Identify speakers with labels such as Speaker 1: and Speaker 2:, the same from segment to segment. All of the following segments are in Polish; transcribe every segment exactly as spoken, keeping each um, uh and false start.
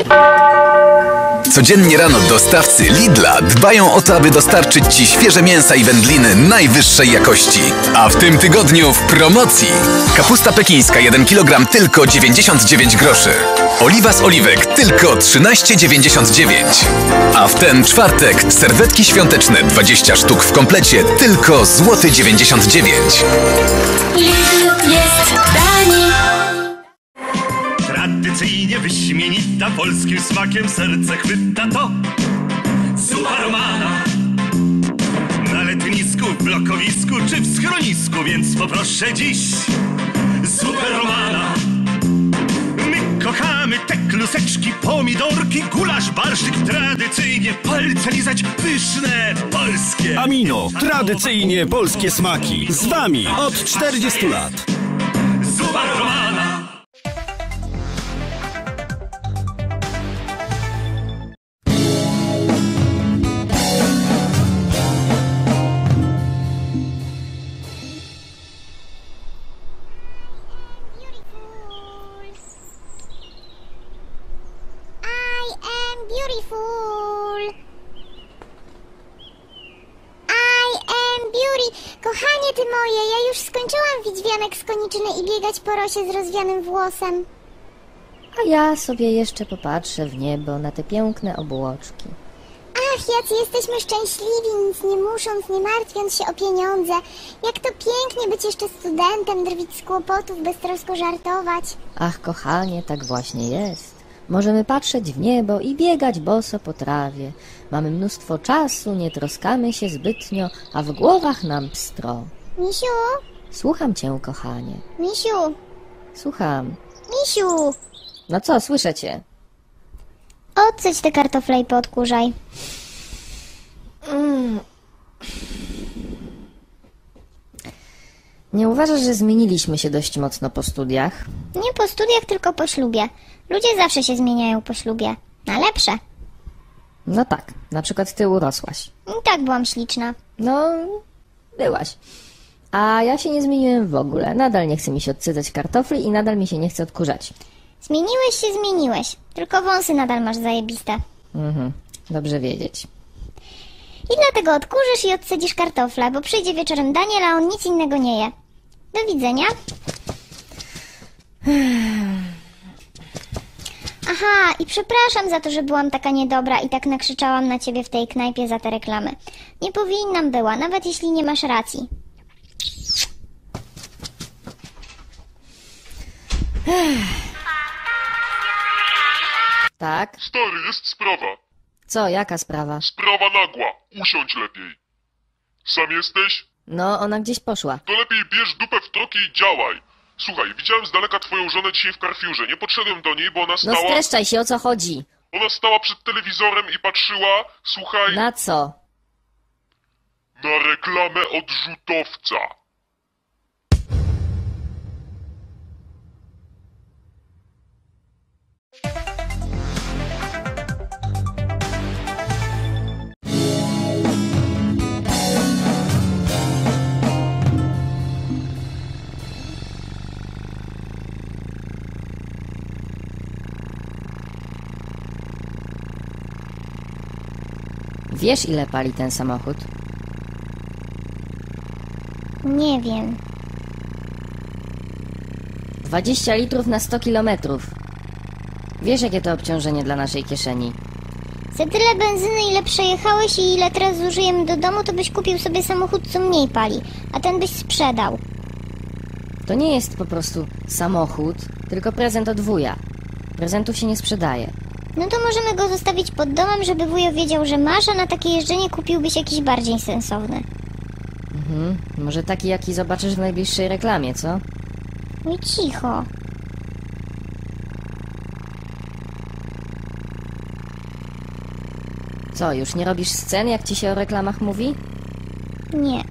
Speaker 1: Codziennie rano dostawcy Lidla dbają o to, aby dostarczyć Ci świeże mięsa i wędliny najwyższej jakości. A w tym tygodniu w promocji kapusta pekińska jeden kilogram tylko dziewięćdziesiąt dziewięć groszy. Oliwa z oliwek tylko trzynaście dziewięćdziesiąt dziewięć. A w ten czwartek serwetki świąteczne dwadzieścia sztuk w komplecie tylko złoty dziewięćdziesiąt dziewięć.
Speaker 2: Lidl jest tani.
Speaker 3: Tradycyjnie wyśmienita, polskim smakiem serce chwyta to zupa romana. Na letnisku, w blokowisku czy w schronisku, więc poproszę dziś zupę romana. My kochamy te kluseczki, pomidorki, gulasz, barszczyk, tradycyjnie palce lizać, pyszne, polskie.
Speaker 4: Amino, tradycyjnie polskie smaki. Z Wami od czterdziestu lat.
Speaker 3: Zupa romana.
Speaker 5: Beautiful. I am beauty. Kochanie ty moje, ja już skończyłam widźwianek z koniczyny i biegać po rosie z rozwianym włosem.
Speaker 6: A ja sobie jeszcze popatrzę w niebo na te piękne obłoczki.
Speaker 5: Ach, jacy jesteśmy szczęśliwi, nic nie musząc, nie martwiąc się o pieniądze. Jak to pięknie być jeszcze studentem, drwić z kłopotów, beztrosko żartować.
Speaker 6: Ach, kochanie, tak właśnie jest. Możemy patrzeć w niebo i biegać boso po trawie. Mamy mnóstwo czasu, nie troskamy się zbytnio, a w głowach nam pstro.
Speaker 5: Misiu?
Speaker 6: Słucham cię, kochanie.
Speaker 5: Misiu?
Speaker 6: Słucham.
Speaker 5: Misiu!
Speaker 6: No co, słyszę cię.
Speaker 5: Odsyć te kartofle i podkurzaj.
Speaker 6: Mm. Nie uważasz, że zmieniliśmy się dość mocno po studiach?
Speaker 5: Nie po studiach, tylko po ślubie. Ludzie zawsze się zmieniają po ślubie. Na lepsze.
Speaker 6: No tak, na przykład ty urosłaś.
Speaker 5: I tak byłam śliczna.
Speaker 6: No, byłaś. A ja się nie zmieniłem w ogóle. Nadal nie chce mi się odsycać kartofli i nadal mi się nie chce odkurzać.
Speaker 5: Zmieniłeś się, zmieniłeś. Tylko wąsy nadal masz zajebiste.
Speaker 6: Mhm, dobrze wiedzieć.
Speaker 5: I dlatego odkurzysz i odcedzisz kartofle, bo przyjdzie wieczorem Daniel, a on nic innego nie je. Do widzenia. Aha, i przepraszam za to, że byłam taka niedobra i tak nakrzyczałam na ciebie w tej knajpie za te reklamy. Nie powinnam była, nawet jeśli nie masz racji.
Speaker 6: Tak?
Speaker 7: Stary, jest sprawa.
Speaker 6: Co, jaka sprawa?
Speaker 7: Sprawa nagła. Usiądź lepiej. Sam jesteś?
Speaker 6: No, ona gdzieś poszła.
Speaker 7: To lepiej bierz dupę w troki i działaj. Słuchaj, widziałem z daleka twoją żonę dzisiaj w Carrefourze. Nie podszedłem do niej, bo ona
Speaker 6: No
Speaker 7: stała...
Speaker 6: streszczaj się, o co chodzi?
Speaker 7: Ona stała przed telewizorem i patrzyła, słuchaj...
Speaker 6: Na co?
Speaker 7: Na reklamę odrzutowca.
Speaker 6: Wiesz, ile pali ten samochód?
Speaker 5: Nie wiem.
Speaker 6: dwadzieścia litrów na sto kilometrów. Wiesz, jakie to obciążenie dla naszej kieszeni?
Speaker 5: Za tyle benzyny, ile przejechałeś i ile teraz zużyjemy do domu, to byś kupił sobie samochód, co mniej pali, a ten byś sprzedał.
Speaker 6: To nie jest po prostu samochód, tylko prezent od wuja. Prezentów się nie sprzedaje.
Speaker 5: No to możemy go zostawić pod domem, żeby wujo wiedział, że masz, a na takie jeżdżenie kupiłbyś jakiś bardziej sensowny.
Speaker 6: Mhm, może taki, jaki zobaczysz w najbliższej reklamie, co?
Speaker 5: Oj, cicho.
Speaker 6: Co, już nie robisz scen, jak ci się o reklamach mówi?
Speaker 5: Nie.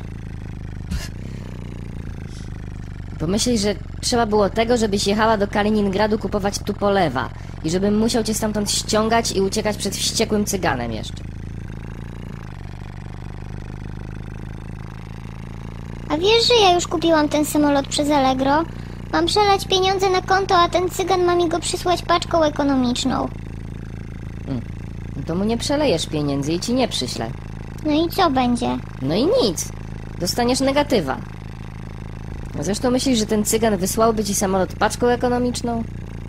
Speaker 6: Pomyśl, że trzeba było tego, żebyś jechała do Kaliningradu kupować tupolewa i żebym musiał cię stamtąd ściągać i uciekać przed wściekłym cyganem jeszcze.
Speaker 5: A wiesz, że ja już kupiłam ten samolot przez Allegro? Mam przelać pieniądze na konto, a ten cygan ma mi go przysłać paczką ekonomiczną.
Speaker 6: No to mu nie przelejesz pieniędzy i ci nie przyślę.
Speaker 5: No i co będzie?
Speaker 6: No i nic. Dostaniesz negatywa. Zresztą myślisz, że ten cygan wysłałby ci samolot paczką ekonomiczną?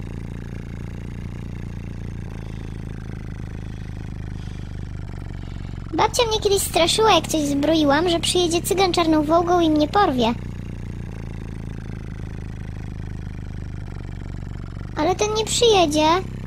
Speaker 5: Babcia mnie kiedyś straszyła, jak coś zbroiłam, że przyjedzie cygan czarną wołgą i mnie porwie. Ale ten nie przyjedzie.